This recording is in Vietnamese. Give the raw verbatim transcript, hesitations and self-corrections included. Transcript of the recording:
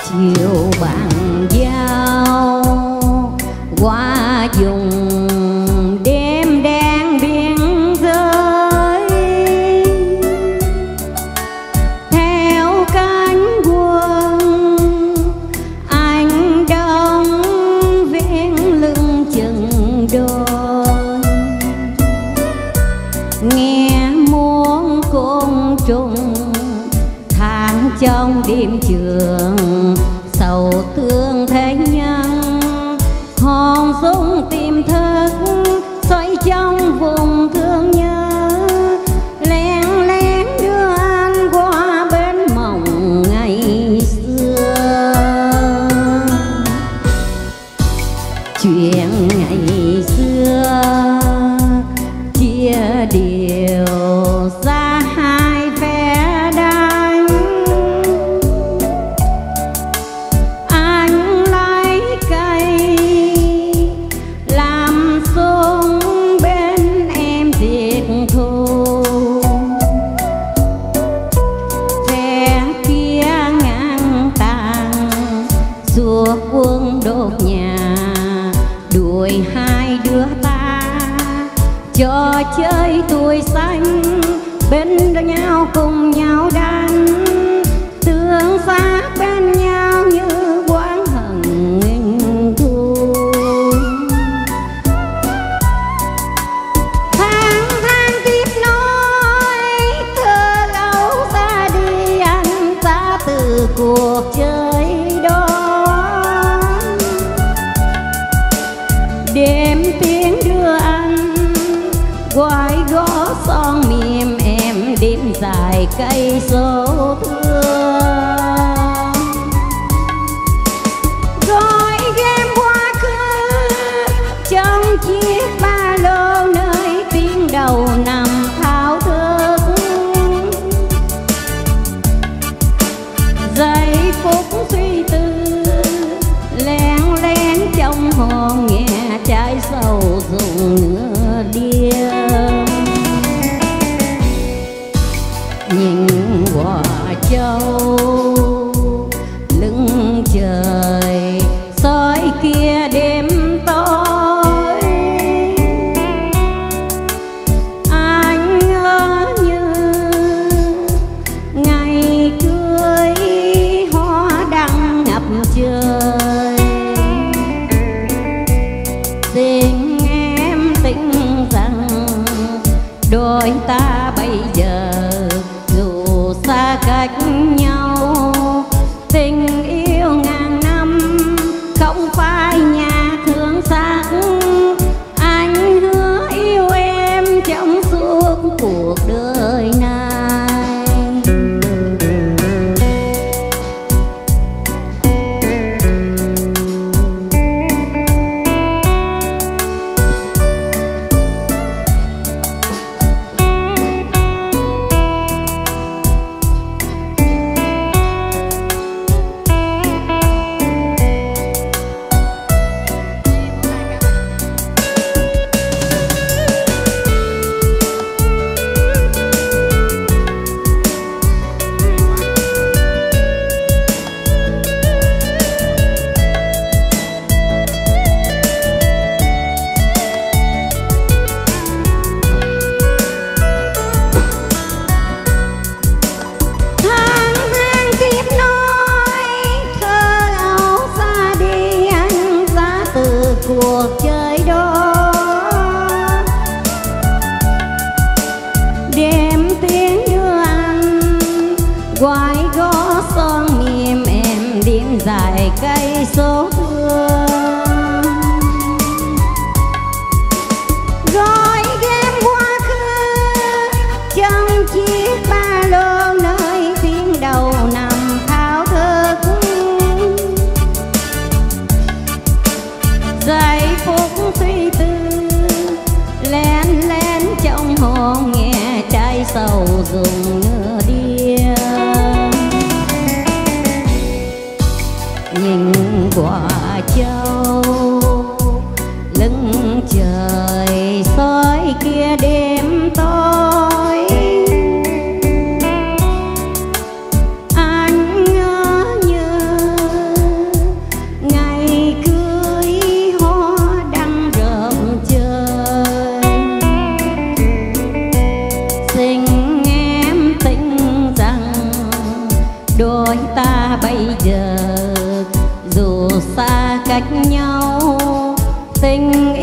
chiều bàn giao qua vùng đêm đen biên giới, theo cánh quân anh đông viễn lưng chừng đôi, nghe muôn côn trùng than trong đêm trường sầu thương thế nhân, hòn súng tìm thức xoay trong vùng thương nhớ, lén lén đưa anh qua bên mộng ngày xưa. Chuyện ngày xưa chia điều xa hai phe đánh, anh lấy cây làm súng bên em diệt thù, phe kia ngang tàn xua quân đốt nhà đuổi hai đứa ta, trò chơi tuổi xanh bên nhau cùng nhau đánh, tương xác bên nhau như quán hận nghìn thu. Tháng tháng tiếp nối thơ ấu ta đi, anh xa từ cuộc chơi đó. Đêm tiếng đưa anh quay gõ son mềm em đêm dài cây số thương, gọi game quá khứ trong chiếc ba lô nơi tiếng đầu nằm thao thức. Giây phút suy tư lén lén trong hồn nghe trái sầu dùng nửa đêm, nhìn quả châu lưng trời soi kia đêm tối, anh ngỡ như ngày cưới hoa đăng ngập trời. Xin em tin rằng đôi ta bây giờ dù xa cách nhau, tình yêu ngàn năm không phải nhà thương xác. Anh hứa yêu em trong suốt cuộc đời này. Cuộc chơi đó đêm tiếng đưa anh quay gõ son mềm em đêm dài cây số thương, gọi game quá khứ trong chiếc ba lô nơi tiếng đầu nằm thao thức. Giây phút suy tư lén lén trong hồn nghe trái sầu dùng nửa đêm, nhìn quả châu lưng trời soi kia đêm tối, anh ngỡ như cách nhau tình